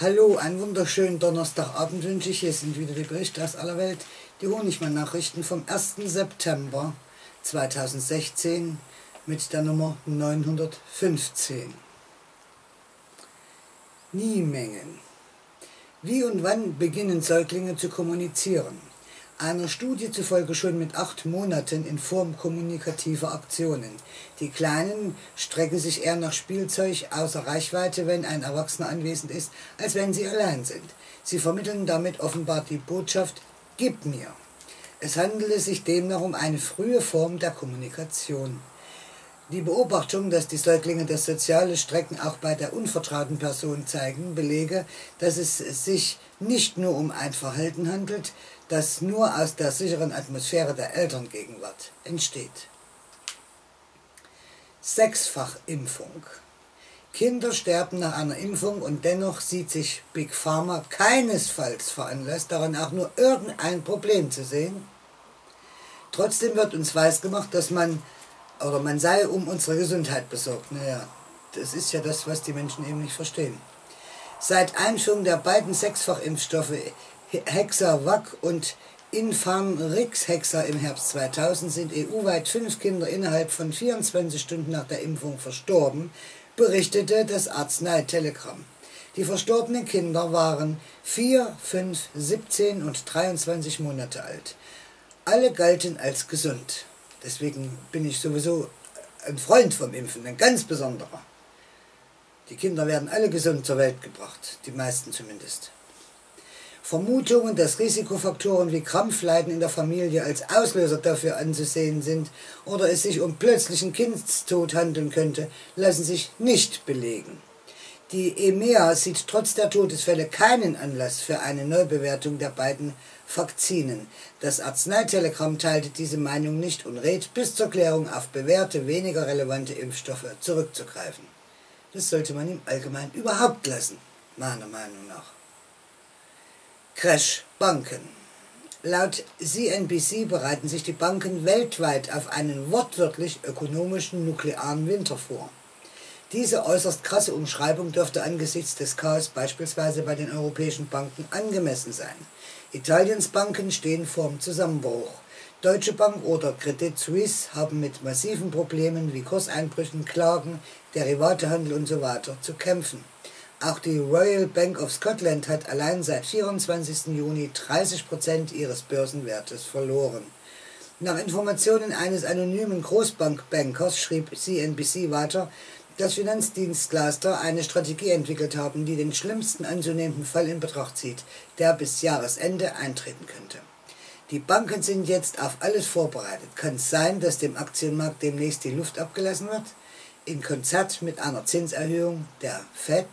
Hallo, einen wunderschönen Donnerstagabend wünsche ich. Hier sind wieder die Berichte aus aller Welt, die Honigmann-Nachrichten vom 1. September 2016 mit der Nummer 915. Nie-Mengen. Wie und wann beginnen Säuglinge zu kommunizieren? Einer Studie zufolge schon mit 8 Monaten in Form kommunikativer Aktionen. Die Kleinen strecken sich eher nach Spielzeug außer Reichweite, wenn ein Erwachsener anwesend ist, als wenn sie allein sind. Sie vermitteln damit offenbar die Botschaft „Gib mir". Es handele sich demnach um eine frühe Form der Kommunikation. Die Beobachtung, dass die Säuglinge das soziale Strecken auch bei der unvertrauten Person zeigen, belege, dass es sich nicht nur um ein Verhalten handelt, das nur aus der sicheren Atmosphäre der Elterngegenwart entsteht. 6-fach-Impfung. Kinder sterben nach einer Impfung und dennoch sieht sich Big Pharma keinesfalls veranlasst, daran auch nur irgendein Problem zu sehen. Trotzdem wird uns weisgemacht, dass man sei um unsere Gesundheit besorgt. Naja, das ist ja das, was die Menschen eben nicht verstehen. Seit Einführung der beiden 6-fach-Impfstoffe Hexavac und Infanrix-Hexa im Herbst 2000 sind EU-weit 5 Kinder innerhalb von 24 Stunden nach der Impfung verstorben, berichtete das Arznei-Telegramm. Die verstorbenen Kinder waren 4, 5, 17 und 23 Monate alt. Alle galten als gesund. Deswegen bin ich sowieso ein Freund vom Impfen, ein ganz besonderer. Die Kinder werden alle gesund zur Welt gebracht, die meisten zumindest. Vermutungen, dass Risikofaktoren wie Krampfleiden in der Familie als Auslöser dafür anzusehen sind oder es sich um plötzlichen Kindstod handeln könnte, lassen sich nicht belegen. Die EMEA sieht trotz der Todesfälle keinen Anlass für eine Neubewertung der beiden Vakzinen. Das Arzneitelegramm teilte diese Meinung nicht und rät, bis zur Klärung auf bewährte, weniger relevante Impfstoffe zurückzugreifen. Das sollte man im Allgemeinen überhaupt lassen, meiner Meinung nach. Crash Banken. Laut CNBC bereiten sich die Banken weltweit auf einen wortwörtlich ökonomischen nuklearen Winter vor. Diese äußerst krasse Umschreibung dürfte angesichts des Chaos beispielsweise bei den europäischen Banken angemessen sein. Italiens Banken stehen vorm Zusammenbruch. Deutsche Bank oder Credit Suisse haben mit massiven Problemen wie Kurseinbrüchen, Klagen, Derivatehandel usw. zu kämpfen. Auch die Royal Bank of Scotland hat allein seit 24. Juni 30% ihres Börsenwertes verloren. Nach Informationen eines anonymen Großbankbankers schrieb CNBC weiter, dass Finanzdienstleister eine Strategie entwickelt haben, die den schlimmsten anzunehmenden Fall in Betracht zieht, der bis Jahresende eintreten könnte. Die Banken sind jetzt auf alles vorbereitet. Kann es sein, dass dem Aktienmarkt demnächst die Luft abgelassen wird? In Konzert mit einer Zinserhöhung der FED?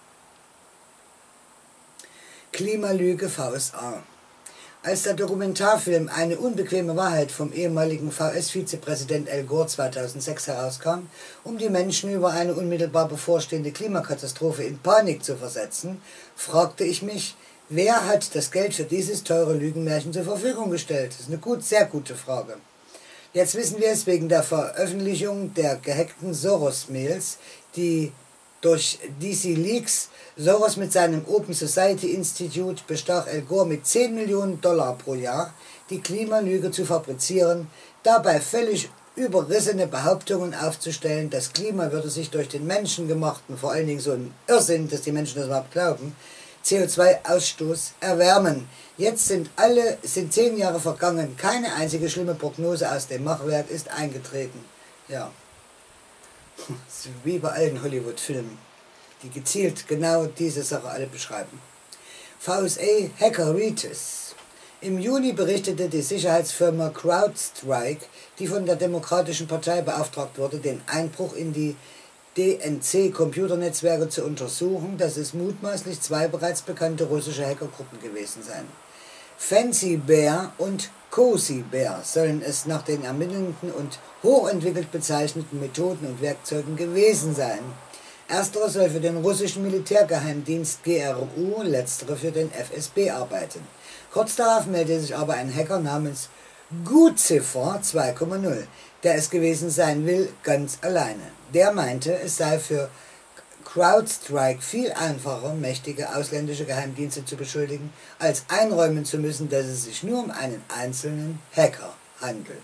Klimalüge VSA. Als der Dokumentarfilm Eine unbequeme Wahrheit vom ehemaligen VS-Vizepräsident Al Gore 2006 herauskam, um die Menschen über eine unmittelbar bevorstehende Klimakatastrophe in Panik zu versetzen, fragte ich mich, wer hat das Geld für dieses teure Lügenmärchen zur Verfügung gestellt? Das ist eine sehr gute Frage. Jetzt wissen wir es wegen der Veröffentlichung der gehackten Soros-Mails, die durch DC Leaks Soros mit seinem Open Society Institute bestach Al Gore mit $10 Millionen pro Jahr, die Klimalüge zu fabrizieren, dabei völlig überrissene Behauptungen aufzustellen, das Klima würde sich durch den menschengemachten, vor allen Dingen so ein Irrsinn, dass die Menschen das überhaupt glauben, CO2-Ausstoß erwärmen. Jetzt sind 10 Jahre vergangen, keine einzige schlimme Prognose aus dem Machwerk ist eingetreten. Ja, wie bei allen Hollywood-Filmen, die gezielt genau diese Sache alle beschreiben. VSA Hackeritis. Im Juni berichtete die Sicherheitsfirma CrowdStrike, die von der Demokratischen Partei beauftragt wurde, den Einbruch in die DNC-Computernetzwerke zu untersuchen, dass es mutmaßlich 2 bereits bekannte russische Hackergruppen gewesen seien. Fancy Bear und Cozy Bear sollen es nach den ermittelnden und hochentwickelt bezeichneten Methoden und Werkzeugen gewesen sein. Ersterer soll für den russischen Militärgeheimdienst GRU, letztere für den FSB arbeiten. Kurz darauf meldete sich aber ein Hacker namens Guccifer 2.0, der es gewesen sein will, ganz alleine. Der meinte, es sei für CrowdStrike viel einfacher, mächtige ausländische Geheimdienste zu beschuldigen, als einräumen zu müssen, dass es sich nur um einen einzelnen Hacker handelt.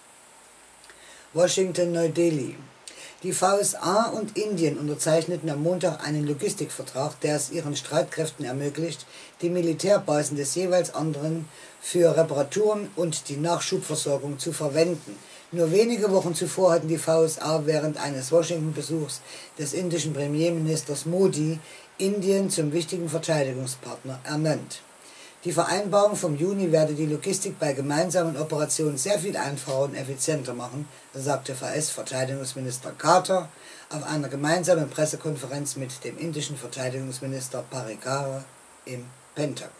Washington-Neu-Delhi. Die VSA und Indien unterzeichneten am Montag einen Logistikvertrag, der es ihren Streitkräften ermöglicht, die Militärbasen des jeweils anderen für Reparaturen und die Nachschubversorgung zu verwenden. Nur wenige Wochen zuvor hatten die VSA während eines Washington-Besuchs des indischen Premierministers Modi Indien zum wichtigen Verteidigungspartner ernannt. Die Vereinbarung vom Juni werde die Logistik bei gemeinsamen Operationen sehr viel einfacher und effizienter machen, sagte US-Verteidigungsminister Carter auf einer gemeinsamen Pressekonferenz mit dem indischen Verteidigungsminister Parrikar im Pentagon.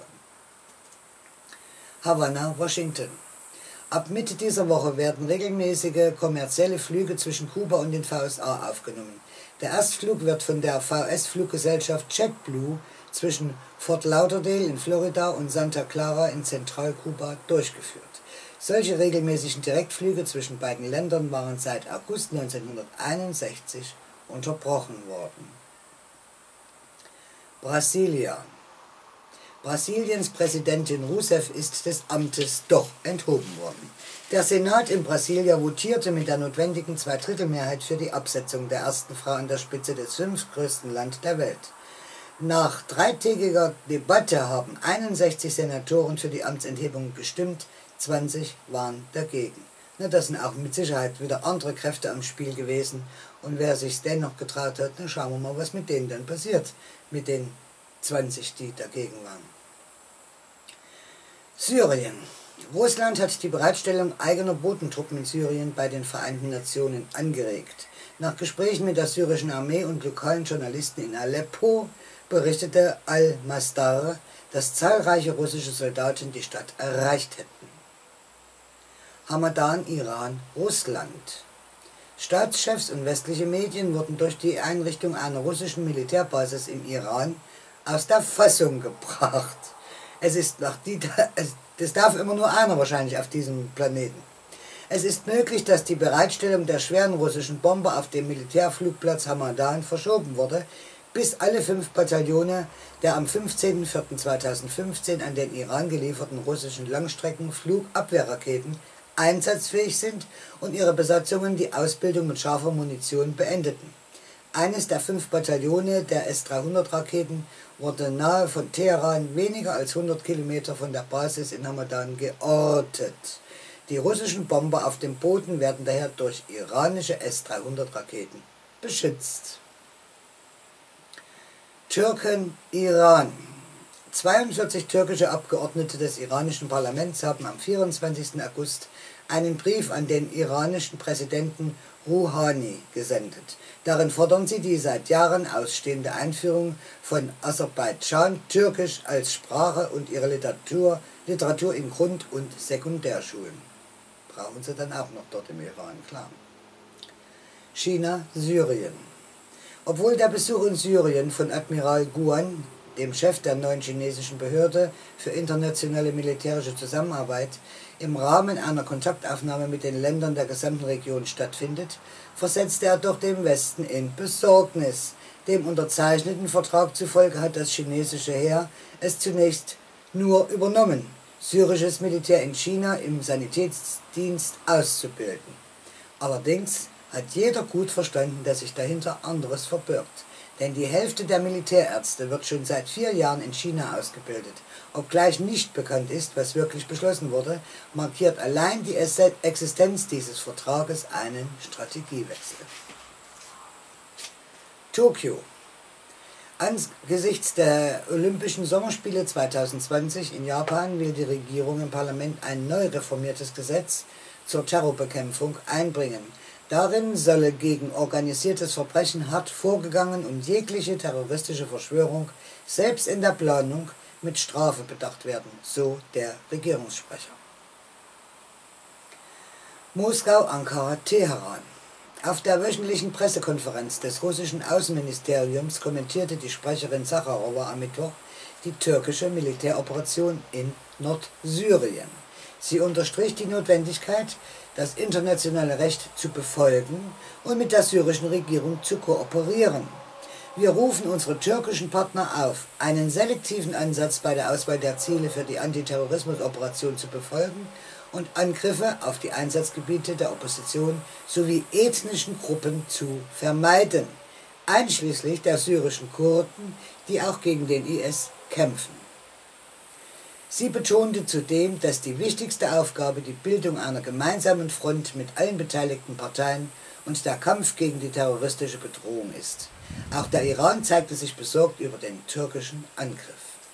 Havanna, Washington. Ab Mitte dieser Woche werden regelmäßige kommerzielle Flüge zwischen Kuba und den VSA aufgenommen. Der Erstflug wird von der VS-Fluggesellschaft JetBlue zwischen Fort Lauderdale in Florida und Santa Clara in Zentralkuba durchgeführt. Solche regelmäßigen Direktflüge zwischen beiden Ländern waren seit August 1961 unterbrochen worden. Brasilia. Brasiliens Präsidentin Rousseff ist des Amtes doch enthoben worden. Der Senat in Brasilia votierte mit der notwendigen Zweidrittelmehrheit für die Absetzung der ersten Frau an der Spitze des fünftgrößten Land der Welt. Nach dreitägiger Debatte haben 61 Senatoren für die Amtsenthebung gestimmt, 20 waren dagegen. Na, das sind auch mit Sicherheit wieder andere Kräfte am Spiel gewesen. Und wer sich dennoch getraut hat, dann schauen wir mal, was mit denen dann passiert, mit den 20, die dagegen waren. Syrien. Russland hat die Bereitstellung eigener Bodentruppen in Syrien bei den Vereinten Nationen angeregt. Nach Gesprächen mit der syrischen Armee und lokalen Journalisten in Aleppo berichtete Al-Masdar, dass zahlreiche russische Soldaten die Stadt erreicht hätten. Hamadan, Iran, Russland. Staatschefs und westliche Medien wurden durch die Einrichtung einer russischen Militärbasis im Iran aus der Fassung gebracht. Das darf immer nur einer wahrscheinlich auf diesem Planeten. Es ist möglich, dass die Bereitstellung der schweren russischen Bomber auf dem Militärflugplatz Hamadan verschoben wurde, bis alle 5 Bataillone der am 15.04.2015 an den Iran gelieferten russischen Langstreckenflugabwehrraketen einsatzfähig sind und ihre Besatzungen die Ausbildung mit scharfer Munition beendeten. Eines der 5 Bataillone der S-300-Raketen wurde nahe von Teheran weniger als 100 Kilometer von der Basis in Hamadan geortet. Die russischen Bomber auf dem Boden werden daher durch iranische S-300-Raketen beschützt. Türken, Iran. 42 türkische Abgeordnete des iranischen Parlaments haben am 24. August einen Brief an den iranischen Präsidenten Rouhani gesendet. Darin fordern sie die seit Jahren ausstehende Einführung von Aserbaidschan-Türkisch als Sprache und ihre Literatur in Grund- und Sekundärschulen. Brauchen sie dann auch noch dort im Iran, klar. China, Syrien. Obwohl der Besuch in Syrien von Admiral Guan, dem Chef der neuen chinesischen Behörde für internationale militärische Zusammenarbeit, im Rahmen einer Kontaktaufnahme mit den Ländern der gesamten Region stattfindet, versetzte er doch den Westen in Besorgnis. Dem unterzeichneten Vertrag zufolge hat das chinesische Heer es zunächst nur übernommen, syrisches Militär in China im Sanitätsdienst auszubilden. Allerdings hat jeder gut verstanden, dass sich dahinter anderes verbirgt. Denn die Hälfte der Militärärzte wird schon seit 4 Jahren in China ausgebildet. Obgleich nicht bekannt ist, was wirklich beschlossen wurde, markiert allein die Existenz dieses Vertrages einen Strategiewechsel. Tokio. Angesichts der Olympischen Sommerspiele 2020 in Japan will die Regierung im Parlament ein neu reformiertes Gesetz zur Terrorbekämpfung einbringen. Darin solle gegen organisiertes Verbrechen hart vorgegangen und jegliche terroristische Verschwörung, selbst in der Planung, mit Strafe bedacht werden, so der Regierungssprecher. Moskau, Ankara, Teheran. Auf der wöchentlichen Pressekonferenz des russischen Außenministeriums kommentierte die Sprecherin Sacharowa am Mittwoch die türkische Militäroperation in Nordsyrien. Sie unterstrich die Notwendigkeit, das internationale Recht zu befolgen und mit der syrischen Regierung zu kooperieren. Wir rufen unsere türkischen Partner auf, einen selektiven Ansatz bei der Auswahl der Ziele für die Antiterrorismusoperation zu befolgen und Angriffe auf die Einsatzgebiete der Opposition sowie ethnischen Gruppen zu vermeiden, einschließlich der syrischen Kurden, die auch gegen den IS kämpfen. Sie betonte zudem, dass die wichtigste Aufgabe die Bildung einer gemeinsamen Front mit allen beteiligten Parteien und der Kampf gegen die terroristische Bedrohung ist. Auch der Iran zeigte sich besorgt über den türkischen Angriff.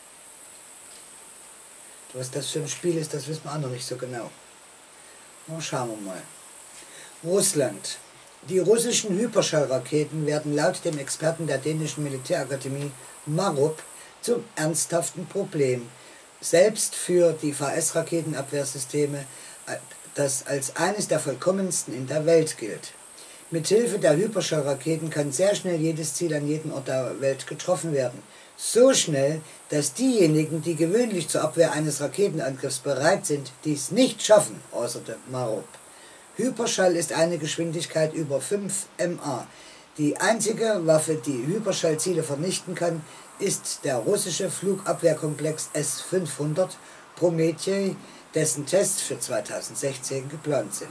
Was das für ein Spiel ist, das wissen wir auch noch nicht so genau. Na, schauen wir mal. Russland. Die russischen Hyperschallraketen werden laut dem Experten der dänischen Militärakademie Marup zum ernsthaften Problem, selbst für die VS-Raketenabwehrsysteme, das als eines der vollkommensten in der Welt gilt. Mithilfe der Hyperschallraketen kann sehr schnell jedes Ziel an jedem Ort der Welt getroffen werden. So schnell, dass diejenigen, die gewöhnlich zur Abwehr eines Raketenangriffs bereit sind, dies nicht schaffen, äußerte Marup. Hyperschall ist eine Geschwindigkeit über 5 ma. Die einzige Waffe, die Hyperschallziele vernichten kann, ist der russische Flugabwehrkomplex S-500 Prometei, dessen Tests für 2016 geplant sind.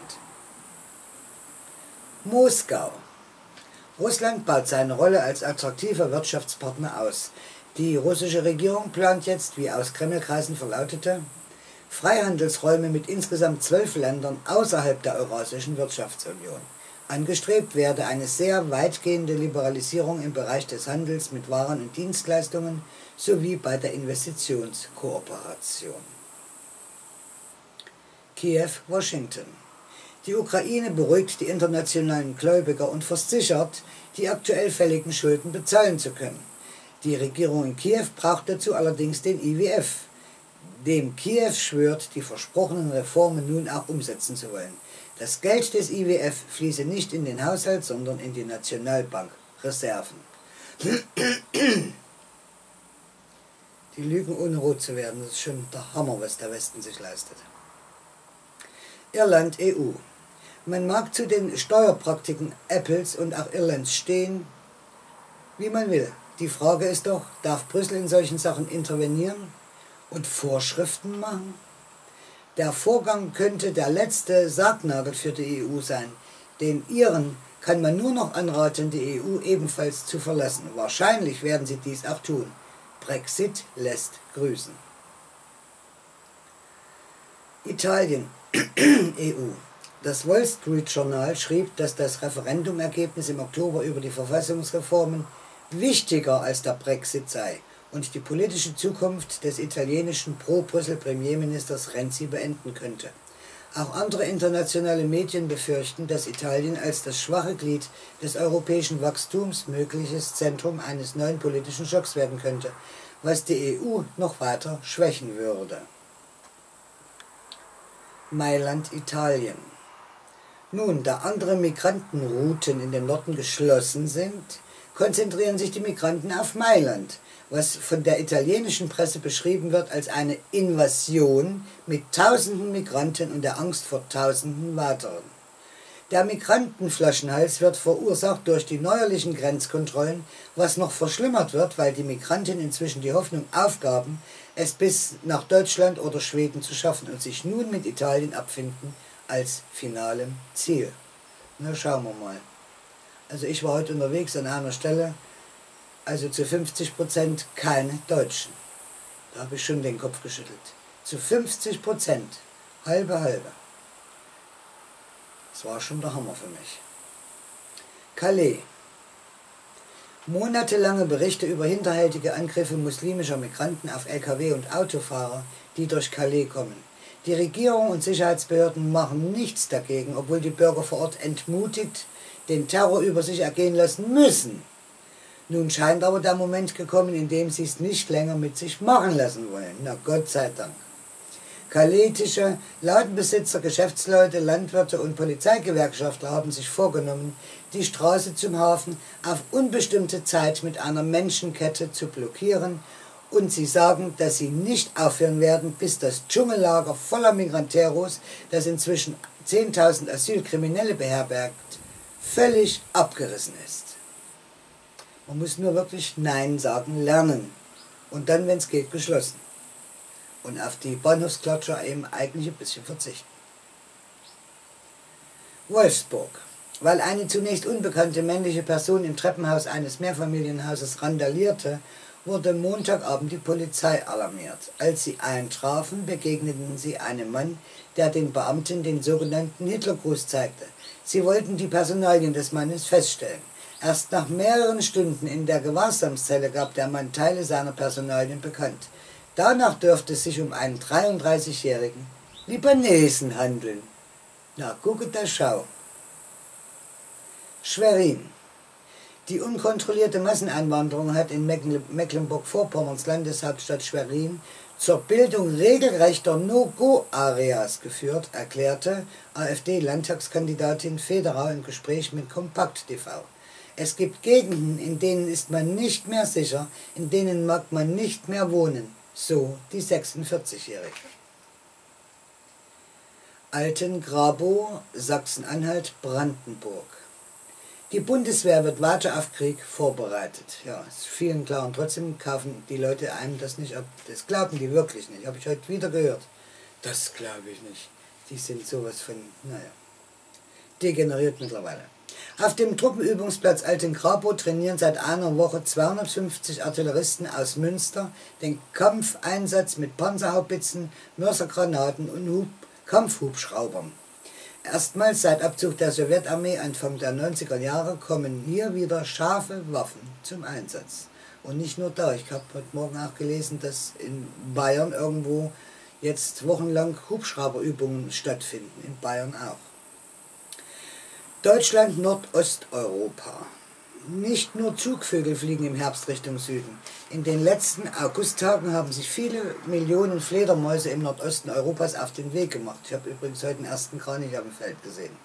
Moskau. Russland baut seine Rolle als attraktiver Wirtschaftspartner aus. Die russische Regierung plant jetzt, wie aus Kremlkreisen verlautete, Freihandelsräume mit insgesamt 12 Ländern außerhalb der Eurasischen Wirtschaftsunion. Angestrebt werde eine sehr weitgehende Liberalisierung im Bereich des Handels mit Waren und Dienstleistungen sowie bei der Investitionskooperation. Kiew, Washington. Die Ukraine beruhigt die internationalen Gläubiger und versichert, die aktuell fälligen Schulden bezahlen zu können. Die Regierung in Kiew braucht dazu allerdings den IWF, dem Kiew schwört, die versprochenen Reformen nun auch umsetzen zu wollen. Das Geld des IWF fließe nicht in den Haushalt, sondern in die Nationalbankreserven. Die lügen ohne rot zu werden, das ist schon der Hammer, was der Westen sich leistet. Irland, EU. Man mag zu den Steuerpraktiken Apples und auch Irlands stehen, wie man will. Die Frage ist doch, darf Brüssel in solchen Sachen intervenieren und Vorschriften machen? Der Vorgang könnte der letzte Sargnagel für die EU sein. Den Iren kann man nur noch anraten, die EU ebenfalls zu verlassen. Wahrscheinlich werden sie dies auch tun. Brexit lässt grüßen. Italien, EU. Das Wall Street Journal schrieb, dass das Referendumergebnis im Oktober über die Verfassungsreformen wichtiger als der Brexit sei und die politische Zukunft des italienischen Pro-Brüssel-Premierministers Renzi beenden könnte. Auch andere internationale Medien befürchten, dass Italien als das schwache Glied des europäischen Wachstums mögliches Zentrum eines neuen politischen Schocks werden könnte, was die EU noch weiter schwächen würde. Mailand, Italien. Nun, da andere Migrantenrouten in den Norden geschlossen sind, konzentrieren sich die Migranten auf Mailand, was von der italienischen Presse beschrieben wird als eine Invasion mit tausenden Migranten und der Angst vor tausenden weiteren. Der Migrantenflaschenhals wird verursacht durch die neuerlichen Grenzkontrollen, was noch verschlimmert wird, weil die Migranten inzwischen die Hoffnung aufgaben, es bis nach Deutschland oder Schweden zu schaffen und sich nun mit Italien abfinden als finalem Ziel. Na, schauen wir mal. Also ich war heute unterwegs an einer Stelle, also zu 50% keine Deutschen. Da habe ich schon den Kopf geschüttelt. Zu 50%, halbe, halbe. Das war schon der Hammer für mich. Calais. Monatelange Berichte über hinterhältige Angriffe muslimischer Migranten auf Lkw und Autofahrer, die durch Calais kommen. Die Regierung und Sicherheitsbehörden machen nichts dagegen, obwohl die Bürger vor Ort entmutigt den Terror über sich ergehen lassen müssen. Nun scheint aber der Moment gekommen, in dem sie es nicht länger mit sich machen lassen wollen. Na Gott sei Dank. Calaitische Ladenbesitzer, Geschäftsleute, Landwirte und Polizeigewerkschaftler haben sich vorgenommen, die Straße zum Hafen auf unbestimmte Zeit mit einer Menschenkette zu blockieren, und sie sagen, dass sie nicht aufhören werden, bis das Dschungellager voller Migranteros, das inzwischen 10.000 Asylkriminelle beherbergt, völlig abgerissen ist. Man muss nur wirklich Nein sagen lernen. Und dann, wenn es geht, geschlossen. Und auf die Bahnhofsklatscher eben eigentlich ein bisschen verzichten. Wolfsburg. Weil eine zunächst unbekannte männliche Person im Treppenhaus eines Mehrfamilienhauses randalierte, wurde Montagabend die Polizei alarmiert. Als sie eintrafen, begegneten sie einem Mann, der den Beamten den sogenannten Hitlergruß zeigte. Sie wollten die Personalien des Mannes feststellen. Erst nach mehreren Stunden in der Gewahrsamszelle gab der Mann Teile seiner Personalien bekannt. Danach dürfte es sich um einen 33-jährigen Libanesen handeln. Na, gucke da schau. Schwerin. Die unkontrollierte Masseneinwanderung hat in Mecklenburg-Vorpommerns Landeshauptstadt Schwerin zur Bildung regelrechter No-Go-Areas geführt, erklärte AfD-Landtagskandidatin Federer im Gespräch mit Kompakt TV. Es gibt Gegenden, in denen ist man nicht mehr sicher, in denen mag man nicht mehr wohnen, so die 46-Jährige. Altengrabow, Sachsen-Anhalt, Brandenburg. Die Bundeswehr wird weiter auf Krieg vorbereitet. Ja, ist vielen klar. Und trotzdem kaufen die Leute einem das nicht ab. Das glauben die wirklich nicht. Habe ich heute wieder gehört. Das glaube ich nicht. Die sind sowas von, naja, degeneriert mittlerweile. Auf dem Truppenübungsplatz Altengrabow trainieren seit einer Woche 250 Artilleristen aus Münster den Kampfeinsatz mit Panzerhaubitzen, Mörsergranaten und Kampfhubschraubern. Erstmals seit Abzug der Sowjetarmee Anfang der 90er Jahre kommen hier wieder scharfe Waffen zum Einsatz. Und nicht nur da, ich habe heute Morgen auch gelesen, dass in Bayern irgendwo jetzt wochenlang Hubschrauberübungen stattfinden, in Bayern auch. Deutschland, Nordosteuropa. Nicht nur Zugvögel fliegen im Herbst Richtung Süden. In den letzten Augusttagen haben sich viele Millionen Fledermäuse im Nordosten Europas auf den Weg gemacht. Ich habe übrigens heute den ersten Kranich auf dem Feld gesehen.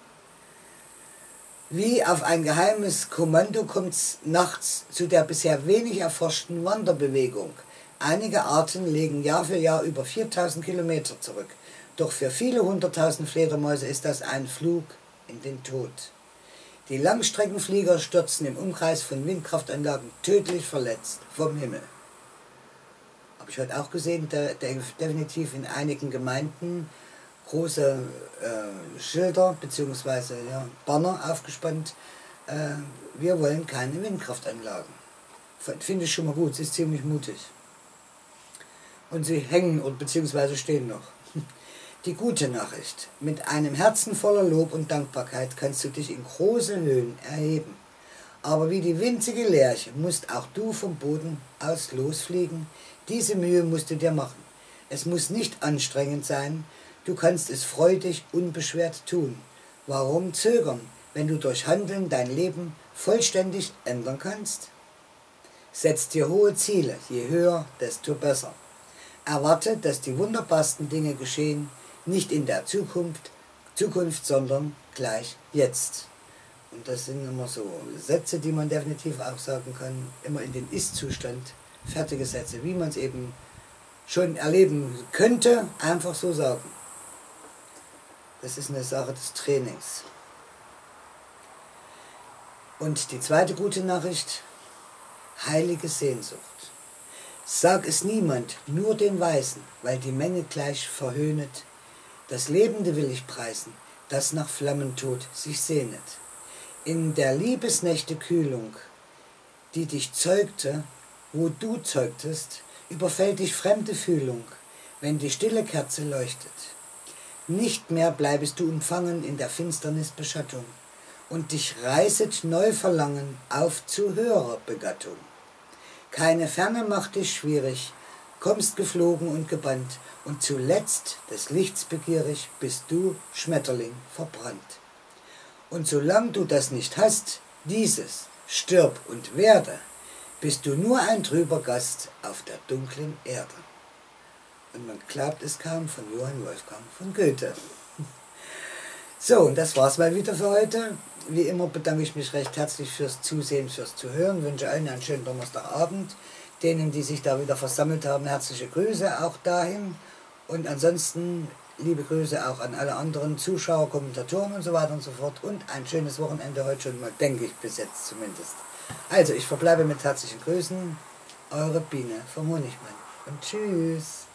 Wie auf ein geheimes Kommando kommt es nachts zu der bisher wenig erforschten Wanderbewegung. Einige Arten legen Jahr für Jahr über 4000 Kilometer zurück. Doch für viele hunderttausend Fledermäuse ist das ein Flug in den Tod. Die Langstreckenflieger stürzen im Umkreis von Windkraftanlagen tödlich verletzt vom Himmel. Habe ich heute auch gesehen, definitiv in einigen Gemeinden große Schilder bzw. Ja, Banner aufgespannt. Wir wollen keine Windkraftanlagen. Finde ich schon mal gut, es ist ziemlich mutig. Und sie hängen bzw. stehen noch. Die gute Nachricht: Mit einem Herzen voller Lob und Dankbarkeit kannst du dich in große Höhen erheben. Aber wie die winzige Lerche musst auch du vom Boden aus losfliegen. Diese Mühe musst du dir machen. Es muss nicht anstrengend sein. Du kannst es freudig, unbeschwert tun. Warum zögern, wenn du durch Handeln dein Leben vollständig ändern kannst? Setz dir hohe Ziele, je höher, desto besser. Erwarte, dass die wunderbarsten Dinge geschehen, nicht in der Zukunft, sondern gleich jetzt. Und das sind immer so Sätze, die man definitiv auch sagen kann, immer in den Ist-Zustand, fertige Sätze, wie man es eben schon erleben könnte, einfach so sagen. Das ist eine Sache des Trainings. Und die zweite gute Nachricht: heilige Sehnsucht. Sag es niemand, nur den Weisen, weil die Menge gleich verhöhnet. Das Lebende will ich preisen, das nach Flammentod sich sehnet. In der Liebesnächte Kühlung, die dich zeugte, wo du zeugtest, überfällt dich fremde Fühlung, wenn die stille Kerze leuchtet. Nicht mehr bleibest du umfangen in der Finsternis Beschattung, und dich reißet Neuverlangen auf zu höherer Begattung. Keine Ferne macht dich schwierig, kommst geflogen und gebannt, und zuletzt des Lichts begierig bist du, Schmetterling, verbrannt. Und solang du das nicht hast, dieses, stirb und werde, bist du nur ein trüber Gast auf der dunklen Erde. Und man glaubt es kaum, von Johann Wolfgang von Goethe. So, und das war's mal wieder für heute. Wie immer bedanke ich mich recht herzlich fürs Zusehen, fürs Zuhören. Wünsche allen einen schönen Donnerstagabend. Denen, die sich da wieder versammelt haben, herzliche Grüße auch dahin. Und ansonsten liebe Grüße auch an alle anderen Zuschauer, Kommentatoren und so weiter und so fort. Und ein schönes Wochenende heute schon mal, denke ich, bis jetzt zumindest. Also, ich verbleibe mit herzlichen Grüßen, eure Biene vom Honigmann und tschüss.